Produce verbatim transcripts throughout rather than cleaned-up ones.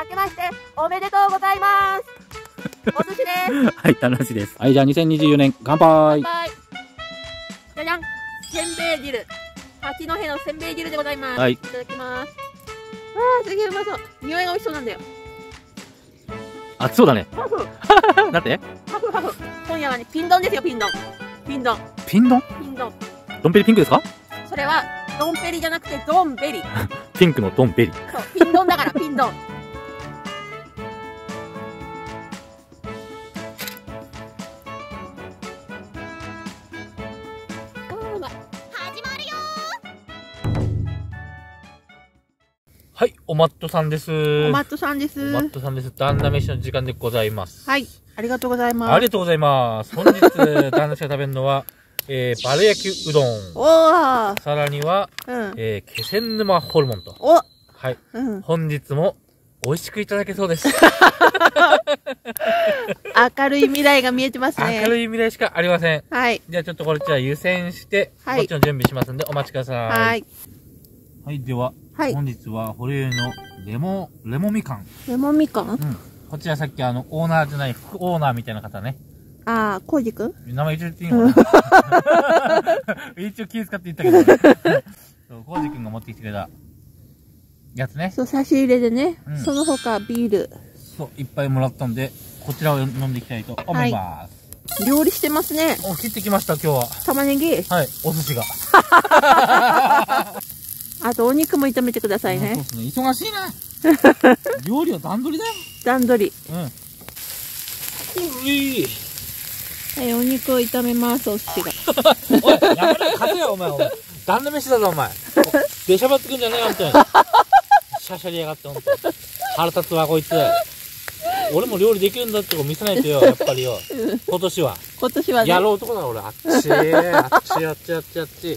けましておめでとうございます。お寿司です。 はい、楽しいです。はい、じゃあにせんにじゅうよねん乾杯。 乾杯。じゃじゃん、せんべい汁、八戸のせんべい汁でございます。 はい、 いただきます。わあ、すげえうまそう。匂いが美味しそうなんだよ。 熱そうだね。 ハフだってハフハフ。今夜はね、ピン丼ですよ。ピン丼、ピン丼、 ピン丼ピン丼。 ドンペリピンクですか？ それはドンペリじゃなくてドンベリ。 ピンクのドンペリ。 そう、ピン丼だからピン丼。 はい、おマットさんです。 おマットさんです。 おマットさんです。旦那飯の時間でございます。 はい、ありがとうございます。 ありがとうございます。本日、旦那飯が食べるのは、えー、バル焼きうどん。 おー。 さらには、 うん、 えー、気仙沼ホルモンと。 お、 はい。 うん、 本日も美味しくいただけそうです。 明るい未来が見えてますね。 明るい未来しかありません。 はい。 じゃあちょっとこれじゃあ湯煎して、 はい、 こっちの準備しますんでお待ちください。 はい。 はい、では、はい、本日は保冷のレモン、レモンみかん。 レモンみかん？うん。 こちらさっきあの、オーナーじゃない、副オーナーみたいな方ね。 ああ、コウジくん？ 名前言っちゃっていいのかな一応気遣って言ったけど、ね、コウジくんが持ってきてくれたやつね。 そう、差し入れでね。うん、その他ビール。 そう、いっぱいもらったんで、こちらを飲んでいきたいと思います。 はい、料理してますね。 お、切ってきました、今日は。 玉ねぎ。 はい、お寿司が。 あとお肉も炒めてくださいね。 そうですね、忙しいな。料理は段取りだよ。 段取り。 うん。うい。 はい、お肉を炒めます、お寿司が。 おい、やめろよ、勝てよ、お前、お前。旦那飯だぞ、お前。出しゃばってくんじゃねえよ、ほんとに。シャシャりやがって、ほんとに。腹立つわ、こいつ。俺も料理できるんだってこと見せないとよ、やっぱりよ。今年は。 今年はね。 やろう男だ、俺。あっちー、あっち、あっち、あっち、あっち。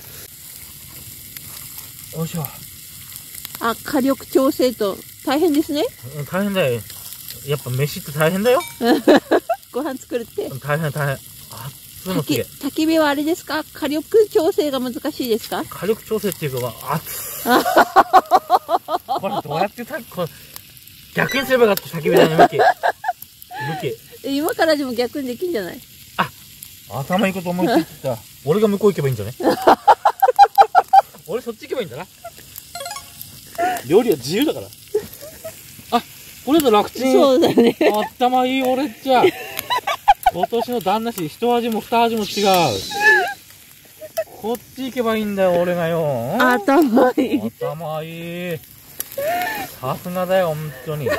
よいしょ。 あ、火力調整と大変ですね。 うん、大変だよ。やっぱ飯って大変だよ。 ご飯作るって。 大変、大変。熱いのすげえ。 焚き火はあれですか？火力調整が難しいですか？ 火力調整っていうか、熱い。これどうやってた、これ、逆にすればよかった、焚き火だね、向き。向き。今からでも逆にできんじゃない？ あ、頭いいこと思いついてた。俺が向こう行けばいいんじゃね？俺そっち行けばいいんだな。料理は自由だから。あ、これだ楽ちん。 そうだね。 頭いい俺っちゃ。今年の旦那氏、一味も二味も違う。こっち行けばいいんだよ、俺がよ。 頭いい。 頭いい。さすがだよ、ほんとに。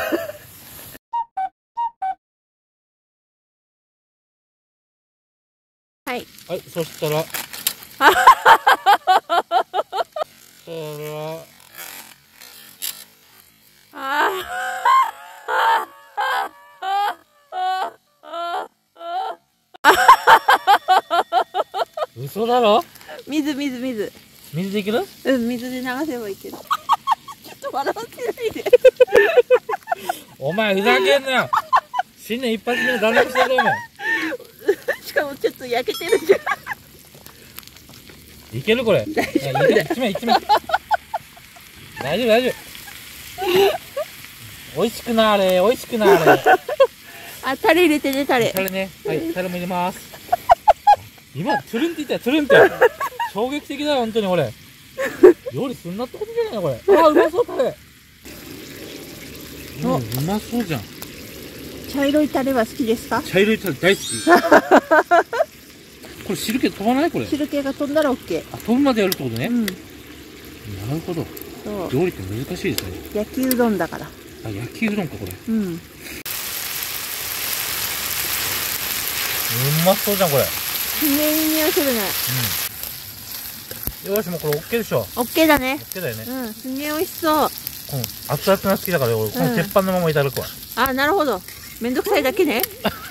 はい。 はい、そしたら。そら。 あ嘘だろ？ 水水水。 水でいける？ うん、水で流せばいいけど。ちょっと笑ってないで。 お前ふざけんなよ。新年一発目の旦那さんだよ。 しかもちょっと焼けてるじゃん。いけるこれ。大丈夫。一枚一枚。大丈夫大丈夫。美味しくなーれ、美味しくなーれ。 あ、タレ入れてね、タレ。 タレね。はい、タレも入れます。今、トゥルンって言ったよ、トゥルンって。衝撃的だよ、ほんとにこれ。料理すんなってことじゃないのこれ。あ、うまそう、タレ。うん、うまそうじゃん。 茶色いタレは好きですか？ 茶色いタレ大好き。これ汁気飛ばないこれ。 汁気が飛んだら オーケー。 あ、飛ぶまでやるってことね。うん。なるほど。 そう。 料理って難しいですね。 焼きうどんだから。 あ、焼きうどんかこれ。うん。うまそうじゃんこれ。 すげえいい匂いするね。 うん。よし、もうこれオッケーでしょ。 オッケーだね。 オッケーだよね。 うん、すげえ美味しそう。 この熱々が好きだから俺この鉄板のままいただくわ。 あ、なるほど。めんどくさいだけね。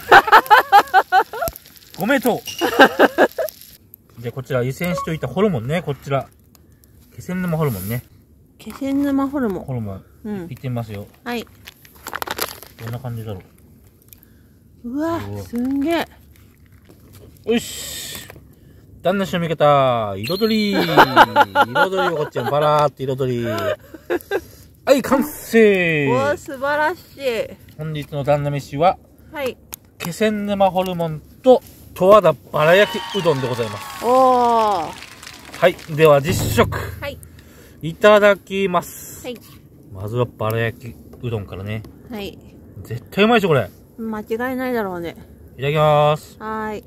ご名答。じゃあこちら湯煎しといたホルモンね、こちら。気仙沼ホルモンね。 気仙沼ホルモン。 ホルモン。うん。いってみますよ。 はい。 どんな感じだろう。 うわ、すんげえ。 よし。旦那氏の味方、彩り。彩りをこっちもバラーって彩り。ははい、完成。 おー、素晴らしい。 本日の旦那飯は、 はい。 気仙沼ホルモンと十和田バラ焼きうどんでございます。 おー。 はい、では実食。 はい。 いただきます。 はい。 まずはバラ焼きうどんからね。 はい。 絶対うまいでしょ、これ。 間違いないだろうね。 いただきます。 はーい。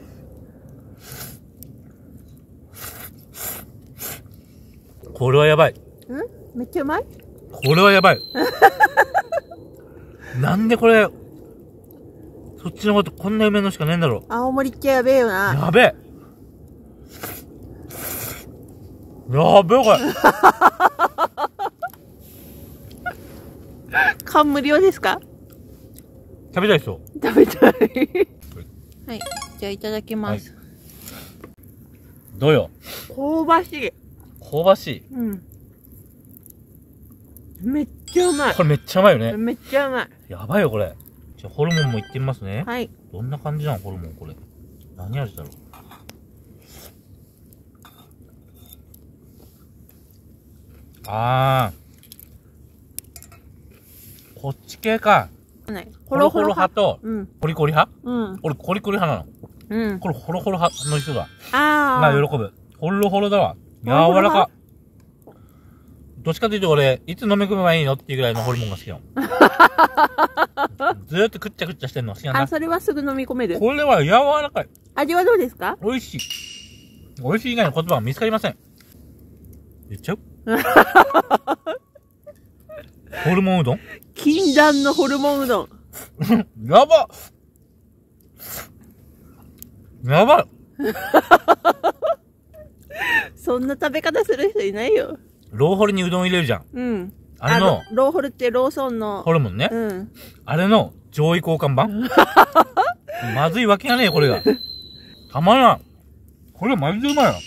これはやばい。んめっちゃうまい？ これはやばい。なんでこれ、そっちのことこんな梅のしかねえんだろう。 青森っちゃやべえよな。 やべえ。やべえ、これ。 感無量ですか？ 食べたい人。 食べたい。はい。じゃあいただきます。 はい、どうよ。 香ばしい。 香ばしい。 うん。めっちゃうまい。 これめっちゃうまいよね。 めっちゃうまい。 やばいよ、これ。じゃあ、ホルモンもいってみますね。 はい。 どんな感じなの、ホルモン、これ。何味だろう。あー。こっち系か。ホロホロ派と、コリコリ派？うん。俺、コリコリ派なの。うん。これ、ホロホロ派の人だ。あー。が喜ぶ。ホロホロだわ。柔らか。どっちかというと俺、いつ飲み込めばいいのっていうぐらいのホルモンが好きなの。ずーっとくっちゃくっちゃしてんの好きなんだ。 あ、それはすぐ飲み込める？これは柔らかい。 味はどうですか？ 美味しい。美味しい以外の言葉は見つかりません。言っちゃうホルモンうどん？ 禁断のホルモンうどん。 やばやばいそんな食べ方する人いないよ。 ローホルにうどん入れるじゃん。うん。あれの、 ローホルってローソンの。 ホルモンね。うん。あれの上位交換版まずいわけがねえ、これが。たまらん。これマジでうまいな。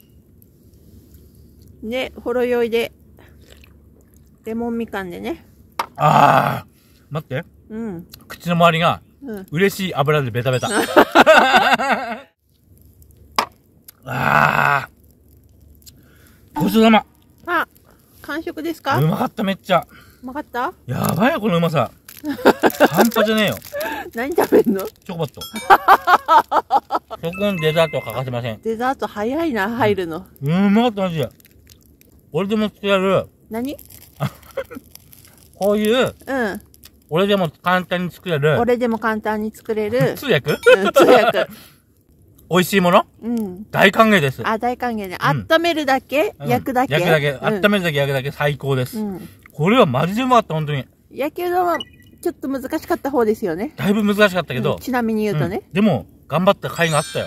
ね、ほろ酔いで。レモンみかんでね。 あー。待って。うん。口の周りが、うん、嬉しい油でベタベタ。あー。ごちそうさま。 あ、完食ですか？ うまかった、めっちゃ。 うまかった？ やばいよ、このうまさ。半端じゃねえよ。 何食べんの？ チョコバット。そこにデザートは欠かせません。 デザート早いな、入るの。 うん、うまかった、マジで。俺でも作れる。 何？ こういう、うん。俺でも簡単に作れる。 俺でも簡単に作れる。 通訳？ うん、通訳。 美味しいもの？うん。大歓迎です。 あ、大歓迎ね。温めるだけ、うん、焼くだけ。 焼くだけ。温めるだけ、焼くだけ、最高です。うん。これはマジでうまかった、本当に。 焼きうどんは、ちょっと難しかった方ですよね。 だいぶ難しかったけど。うん、 ちなみに言うとね。 うん、でも、頑張った甲斐があったよ。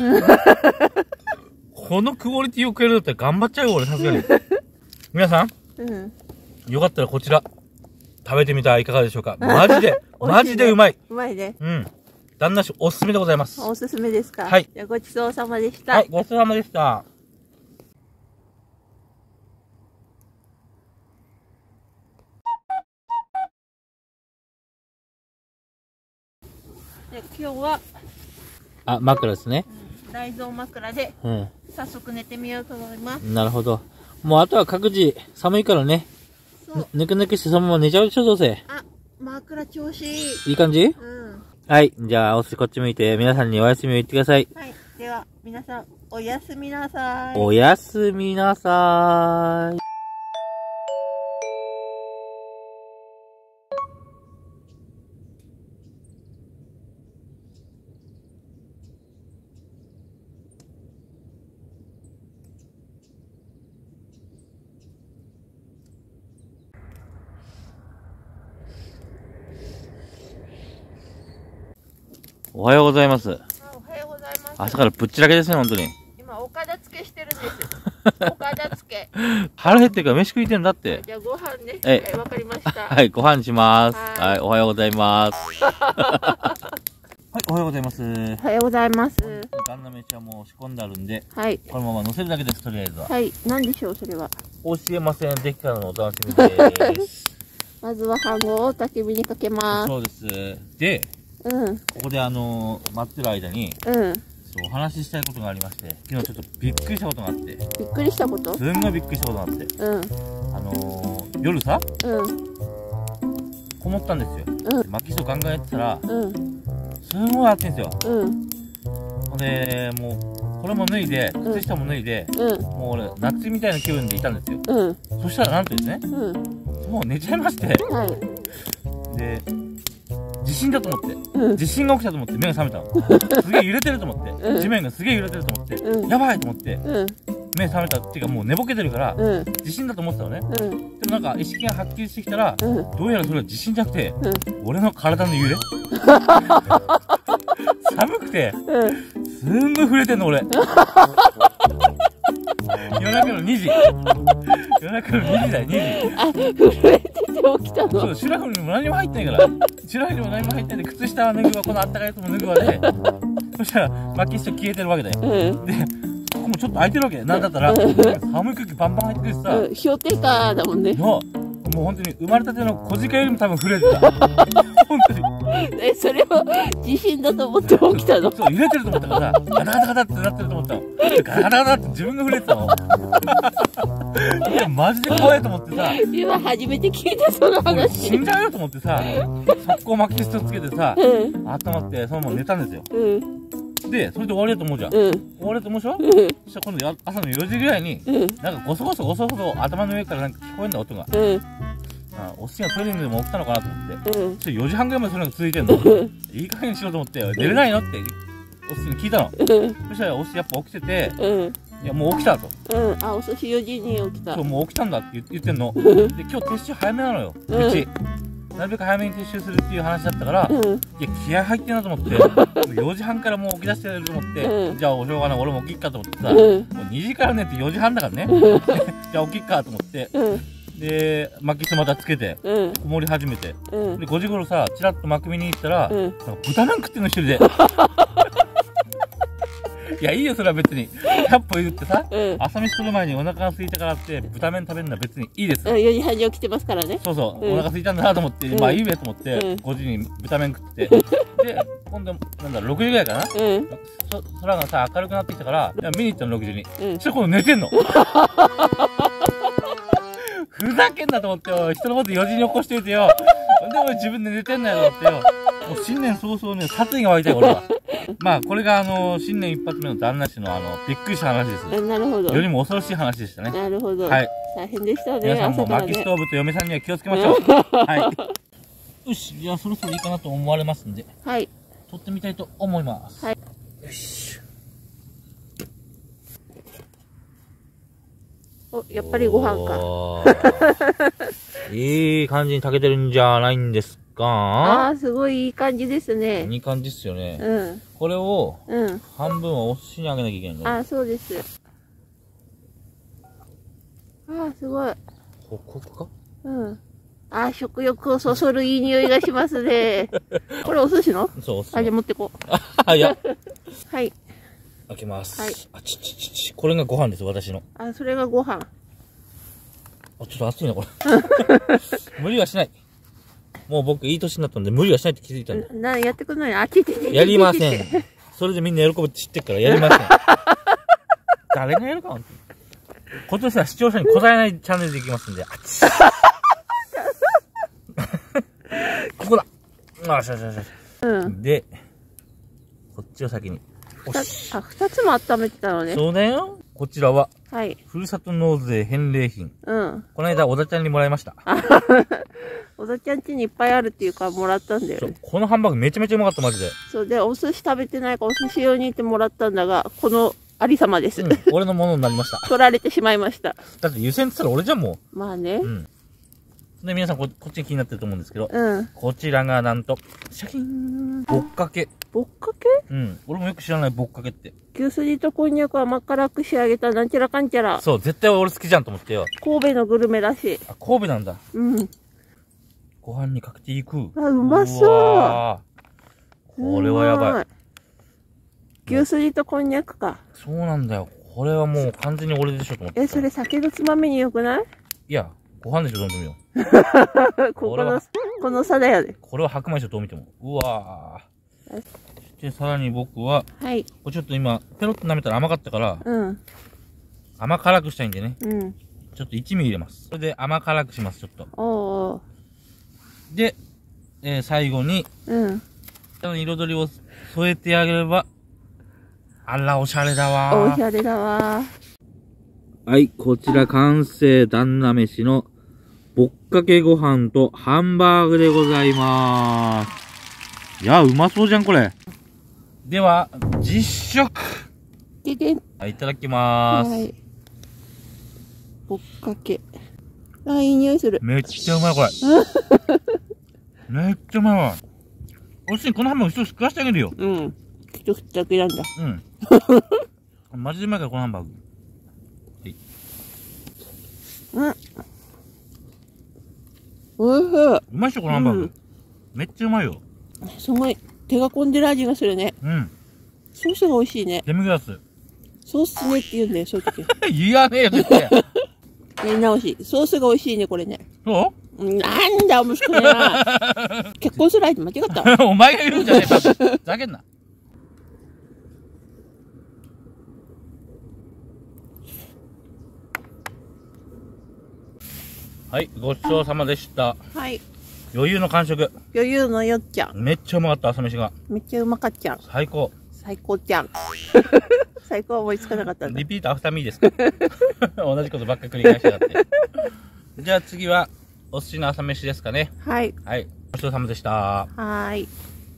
このクオリティを食えるだったら頑張っちゃうよ、俺、さすがに。皆さん、うん、よかったらこちら、食べてみてはいかがでしょうか。マジで、マジでうまい。 うまいね。 うん。旦那氏おすすめでございます。 おすすめですか。 はい。 じゃあごちそうさまでした。 はい、ごちそうさまでした。 で今日は、 あ、枕ですね。 大蔵枕で、うん、早速寝てみようと思います。 なるほど。もうあとは各自寒いからね。ぬくぬくしてそのまま寝ちゃうでしょ、どうせ。 あ、枕調子いい。 いい感じ？うん。はい。じゃあ、おすしこっち向いて、皆さんにお休みを言ってください。 はい。では、皆さん、おやすみなさい。 おやすみなさーい。おはようございます。 おはようございます。 朝からぶっちらけですね、本当に。 今、お片付けしてるんです。お片付け。 腹減ってるから飯食いてんだって。 じゃあご飯ね。え、わかりました。 はい、ご飯します。はい、おはようございます。はい、おはようございます。 おはようございます。 旦那飯はもう仕込んであるんで、 はい。 このまま乗せるだけです、とりあえずは。 はい、なんでしょう、それは。 教えません。できたらのお楽しみです。 まずは飯盒を焚き火にかけます。 そうです。で、うん、ここであのー、待ってる間に、うん、そうお話ししたいことがありまして、昨日ちょっとびっくりしたことがあって。 びっくりしたこと？ すんごいびっくりしたことがあって。うん、あのー、 夜さ、 うんこもったんですよ。 うん薪ストーブガンガンやってたら、 うんすごい暑いんですよ。 うんほんで、もう、これも脱いで、靴下も脱いで、 うんもう俺、夏みたいな気分でいたんですよ。 うんそしたらなんとですね、 うんもう寝ちゃいまして、 はいで、地震だと思って、 うん地震が起きたと思って目が覚めたの。すげえ揺れてると思って、 うん地面がすげえ揺れてると思って、 うんやばいと思って、 うん目覚めたっていうかもう寝ぼけてるから、 うん地震だと思ってたのね。 うんでもなんか意識がはっきりしてきたら、 うんどうやらそれは地震じゃなくて、 うん俺の体の揺れ寒くて、 うんすんごい震えてんの俺。夜中のにじ。夜中のにじだよ、にじ。 あ、震えてて起きたの。 そう、シュラフにも何も入ってないから。シュラフにも何も入ってないで、靴下は脱ぐわ、このあったかいやつも脱ぐわで、そしたら、薪スト消えてるわけだよ。 うんで、ここもちょっと空いてるわけ。なんだったら、寒い空気バンバン入ってくるしさ、 うん、氷点下だもんね。 もう、もう本当に生まれたての小鹿よりも多分震えてた。本当に。 え、それを地震だと思って起きたの。 そう、揺れてると思ったからさ、ガタガタガタってなってると思ったの。ガタガタガタって自分が震えてたの。いや、マジで怖いと思ってさ、 今初めて聞いたその俺死話。 んじゃうよと思ってさ、速攻巻きストつけてさ、 うん、 温まってそのまま寝たんですよ。 うん、 で、それで終わりだと思うじゃん。 うん、 終わりだと思うでしょ、 うん、 そしたら今度や朝のよじぐらいに、 うん、 なんかゴソゴソゴソゴソ頭の上からなんか聞こえんだ音が。 うん、 あ、おっしんがトイレでも起きたのかなと思って。 うん、 そしてよじはんぐらいまでそれが続いてんの。いい加減にしろと思って、寝れないのって、おっしんに聞いたの。 うん、 そしたらおっしんやっぱ起きてて、 うん、 いやもう起きたと。 うん、あ、お寿司よじに起きた。 そう、もう起きたんだって言言ってんの。 うん、 で、今日撤収早めなのよ。 うんうち。なるべく早めに撤収するっていう話だったから、 うん、 いや、気合入ってんなと思って、よじはんからもう起き出してると思って、 うんじゃあ、おしょうがない、俺も起きっかと思ってさ、 うん、 もうにじから寝てよじはんだからね。じゃあ、起きっかと思って、 うん、 で、巻きストまたつけて、 うん、 こもり始めて、 うん、 で、ごじ頃さ、チラッと巻き見に行ったら、 うんなんか豚なん食ってんの一人で。いや、いいよ、それは別に。ひゃっぽ言ってさ、 うん、 朝飯する前にお腹が空いたからって、豚麺食べるのは別にいいです。 うん、よじはんに起きてますからね。 そうそう、 うんお腹空いたんだなと思って、 うんまあいいべと思って、 うんごじに豚麺食って、で、今度、なんだろう、ろくじぐらいかな、 うん、 そ空がさ、明るくなってきたから、いや見に行ったの、ろくじに。 うんそしたら今度寝てんの。ふざけんなと思ってよ、人のことよじに起こしといてよ。で、俺自分で寝てんだよと思ってよ。もう新年早々ね、殺意が湧いたよ、俺は。まあ、これがあの、新年一発目の旦那氏のあの、びっくりした話です。 なるほど。 よりも恐ろしい話でしたね。 なるほど。 はい。 大変でしたね。 皆さんも朝からね薪ストーブと嫁さんには気をつけましょう。はい。よし、じゃあそろそろいいかなと思われますんで、 はい。 撮ってみたいと思います。 はい。 よし。 お、やっぱりご飯か。 か。いい感じに炊けてるんじゃないんですか？ ああ、すごいいい感じですね。 いい感じっすよね。 うん。 これをうん。 半分はお寿司にあげなきゃいけないんだね。 ああ、そうです。ああ、すごい。 ホクホクか？ うん。ああ、食欲をそそるいい匂いがしますね。これお寿司の？ そう、お寿司あ、じゃあの。 持ってこう。 あ、いや。 はい。 開けます。 はいあ、ちちちち。これがご飯です、私の。 あ、それがご飯。 あ、ちょっと熱いな、これ。無理はしない。もう僕いい年になったんで無理はしないって気づいたんで。 な、やってくんない？あ、ちちちちち。 やりません。それでみんな喜ぶって知ってっからやりません。誰がやるか、本当に。今年は視聴者に答えないチャンネルでいきますんで。あっち。ここだ。あ、しゃしゃしゃ。 うん。 で、こっちを先に。お二しつ、あ、二つも温めてたのね。 そうだよ。こちらは、 はい。 ふるさと納税返礼品。 うん。 この間、小田ちゃんにもらいました。 おだちゃん家にいっぱいあるっていうからもらったんだよね。 このハンバーグめちゃめちゃうまかった、マジで。 そうで、お寿司食べてないからお寿司用に行ってもらったんだが、このありさまです。 うん、俺のものになりました。 取られてしまいました。 だって湯煎って言ったら俺じゃん、もまあねう。う。ん。で、皆さんこ、こっちに気になってると思うんですけど、 うん。 こちらがなんと、シャキーン、ぼっかけ。 ぼっかけ？ うん。俺もよく知らないぼっかけって。 牛すじとこんにゃくを甘辛く仕上げたなんちゃらかんちゃら。 そう、絶対俺好きじゃんと思ってよ。 神戸のグルメらしい。 あ、神戸なんだ。 うん。 ご飯にかけていく。 あ、うまそう。 わーこれはやばい。 い。牛すじとこんにゃくか。 そうなんだよ。これはもう完全に俺でしょと思って。 え、それ酒のつまみによくない？ いや、ご飯でしょ、どう見ても。 ここ俺はの、この差だよね。 これは白米でしょ、どう見ても。うわー。そしてさらに僕は、 はい。 これちょっと今、ペロッと舐めたら甘かったから、 うん。 甘辛くしたいんでね。 うん。 ちょっと一味入れます。それで甘辛くします、ちょっと。 おー。 で、えー、最後に、 うん。 彩りを添えてあげれば、あら、おしゃれだわー。 おしゃれだわー。 はい、こちら完成旦那飯のぼっかけご飯とハンバーグでございまーす。いや、うまそうじゃん、これ。では、実食。 ででん。 はい、いただきまーす。 はい。ぼっかけ。あ、いい匂いする。 めっちゃうまい、これ。めっちゃうまいわ。おいしい、このハンバーグ一つ食わしてあげるよ。 うん。一口だけなんだ。 うん。マジでうまいから、このハンバーグ。はい。 うん。おいしい。 うまいっしょ、このハンバーグ。うん、めっちゃうまいよ。 すごい、手が込んでる味がするね。うん。ソースが美味しいね。 デミグラス。 ソースねって言うんだよ、そういう時。 言わねえよ、絶対。 やり直し。ソースが美味しいね、これね。 そうなんだ、面白いな。結婚する相手間違った。 お前が言うんじゃねえか。ふざけんな。はい、ごちそうさまでした。はい。余裕の完食。 余裕のよっちゃん。 めっちゃうまかった、朝飯が。 めっちゃうまかっちゃん。 最高。 最高ちゃん。最高は思いつかなかったんだ。 リピートアフターミーですか。同じことばっか繰り返しやがって。じゃあ次は、お寿司の朝飯ですかね。はい。はい。ごちそうさまでした。はーい。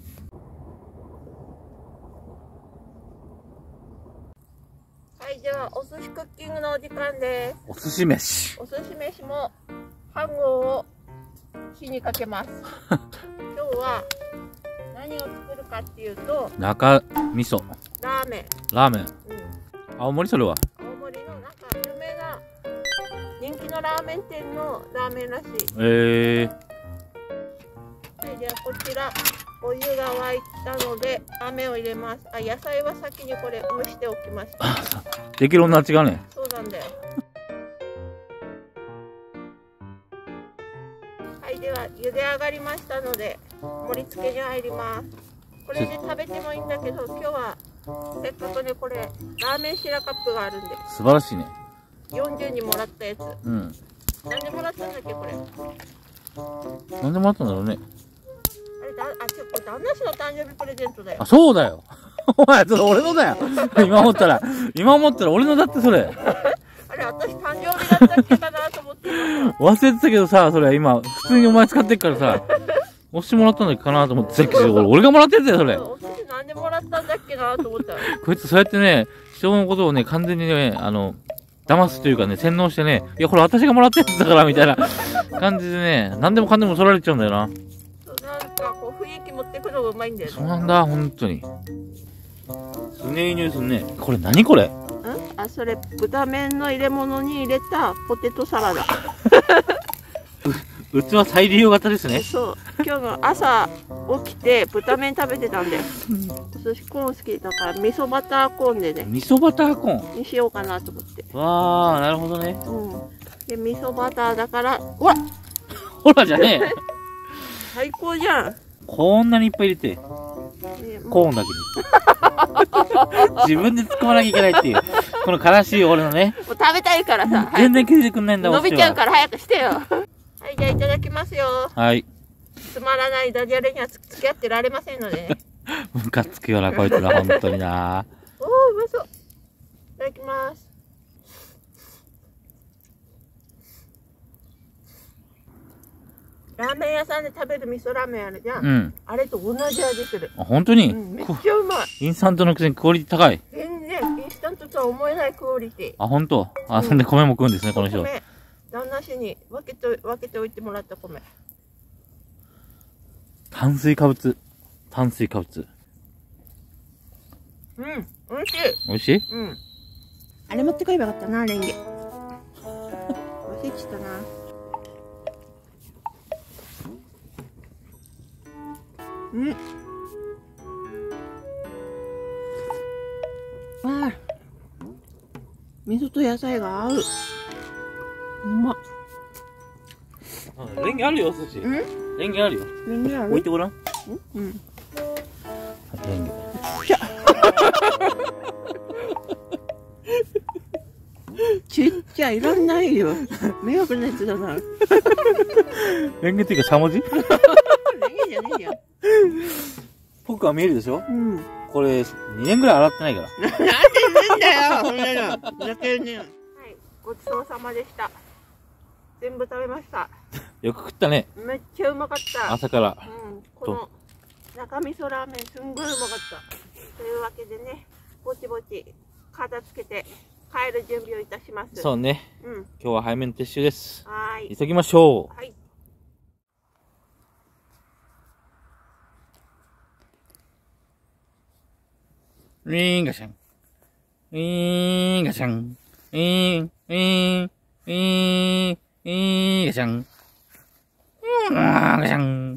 はい、では、お寿司クッキングのお時間です。 お寿司飯。 お寿司飯も、飯盒を火にかけます。今日は、何を作るかっていうと、 中味噌。 ラーメン。 ラーメン。うん。青森それは。 青森のなんか有名な、人気のラーメン店のラーメンらしい。 えー。 はい、ではこちら、お湯が沸いたので、ラーメンを入れます。あ、野菜は先にこれ蒸しておきました。 できる女は違うね。 そうなんだよ。はい、では茹で上がりましたので、盛り付けに入ります。これで食べてもいいんだけど、今日はせっかくね、これラーメンシラカップがあるんで。 素晴らしいね。 よんじゅうにもらったやつ。うん。なんでもらったんだっけ、これ。 なんでもらったんだろうね。 あれだ、あ、ちょっと旦那氏の誕生日プレゼントだよ。 あ、そうだよ。お前、それ俺のだよ。今思ったら、今思ったら俺のだってそれ。 あれ、私誕生日だったっけかなと思って忘れてたけどさ、それ今、普通にお前使ってっからさ、押してもらったんだっけかなと思ってたけど、俺がもらってんだよ、それ。 お寿司なんでもらったんだっけなと思ったら。 こいつそうやってね、人のことをね、完全にね、あの、騙すというかね、洗脳してね、いや、これ私がもらったやつだから、みたいな感じでね、何でもかんでも取られちゃうんだよな。 そう、なんかこう、雰囲気持ってくのがうまいんだよね。 そうなんだ、ほんとに。すげえいい匂いすんね。これ何これ？ん？ あ、それ、豚麺の入れ物に入れたポテトサラダ。 器再利用型ですね。 そう。今日の朝起きて豚麺食べてたんで。お寿司コーン好きだから味噌バターコーンでね。 味噌バターコーンにしようかなと思って。 わあ、なるほどね。 うん。で、味噌バターだから、ほらほらじゃねえ。 最高じゃん。 こんなにいっぱい入れて。コーンだけに。自分で突っ込まなきゃいけないっていう。この悲しい俺のね。 もう食べたいからさ。 全然気づいてくんないんだ、 伸びちゃうから早くしてよ。はい、じゃあいただきますよ。 はい。 つまらないダジャレには付き合ってられませんのでね。 ムカつくよな、こいつら、本当にな。 おー、うまそう。いただきます。ラーメン屋さんで食べる味噌ラーメンあるじゃん。うん。あれと同じ味する。 あ、本当に、 うん、めっちゃうまい。 インスタントのくせにクオリティ高い。 全然、インスタントとは思えないクオリティ。 あ、本当。あ、そんで米も食うんですね、この人。 米。旦那氏に分けて、分けておいてもらった米。 炭水化物。炭水化物。 うん、美味しい。 美味しい？ うん。あれ持ってこればよかったな、レンゲ。忘れちゃったな。うん。わあ。味噌と野菜が合う。うまっ。 レンゲあるよ、寿司。 ん？ レンゲあるよ。 レンゲある？ 置いてごらん。 うん。 レンゲ。 しゃ。ちっちゃいらんないよ。迷惑なやつだな。 レンゲっていうかしゃもじレンゲじゃねえよ。 ぽくは見えるでしょ。 うん。 これにねんぐらい洗ってないから。 なんで言うんだよ、そんなの。ふざけんねよ。はい、ごちそうさまでした。全部食べました。 よく食ったね。 めっちゃうまかった。 朝から。 うん、この中味噌ラーメンすんごいうまかった。というわけでね、ぼちぼち片付けて帰る準備をいたします。 そうね。 うん。 今日は早めの撤収です。 はい。 急ぎましょう。 はい。 ウィーンガシャン。ウィーンガシャン。ウィーン、ウィーン、ウィーン、ウィーンガシャン。うーん、ガシャン。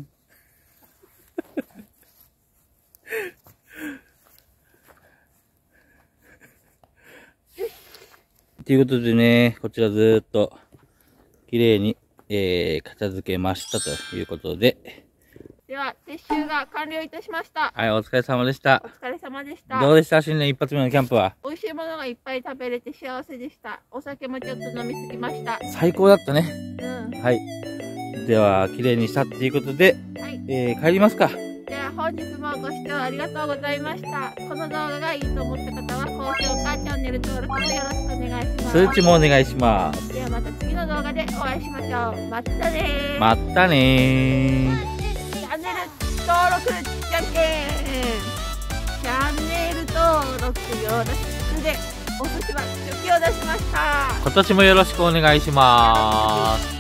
ということでね、こちらずーっと綺麗に、えー、片付けましたということで。 では、撤収が完了いたしました。 はい、お疲れ様でした。 お疲れ様でした。 どうでした新年一発目のキャンプは。 美味しいものがいっぱい食べれて幸せでした。お酒もちょっと飲みすぎました。 最高だったね。 うん。 はい。では、綺麗にしたっていうことで、 はい。 えー、帰りますか。 では、本日もご視聴ありがとうございました。この動画がいいと思った方は、高評価、チャンネル登録もよろしくお願いします。 通知もお願いします。 ではまた次の動画でお会いしましょう。またねー。 またねー。 チャンネル登録じゃんけん。チャンネル登録よろしくで、お寿司はチョキを出しました。 今年もよろしくお願いします。